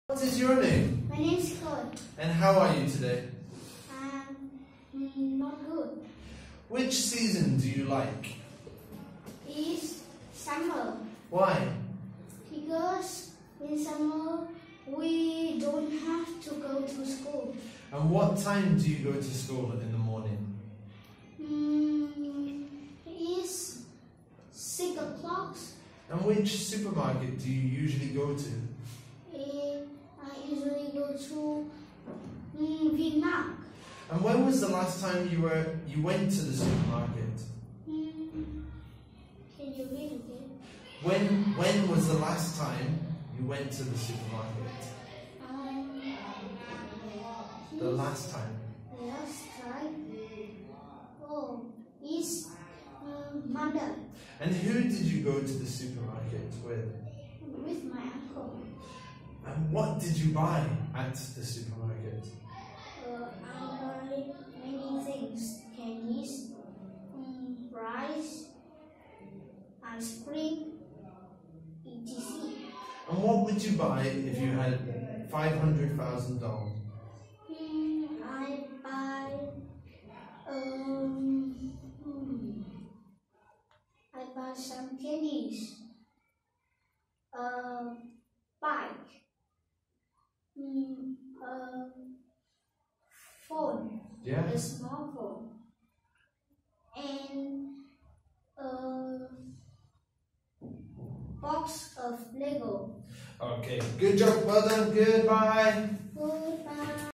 What is your name? My name is Claude. And how are you today? I'm not good. Which season do you like? It's summer. Why? Because in summer we don't have to go to school. And what time do you go to school in the morning? It's 6 o'clock. And which supermarket do you usually go to? I usually go to Vietnam. And when was the last time you went to the supermarket? Can you read again? When was the last time you went to the supermarket? The last time. Last time? Oh, it's Monday. And who did you go to the supermarket with? With my uncle. And what did you buy at the supermarket? I buy many things. Candies, rice, ice cream, etc. And what would you buy if you had $500,000? I buy some candies, bike, phone, Yeah. a small phone, and a box of Lego. Okay, good job, well done, goodbye. Goodbye.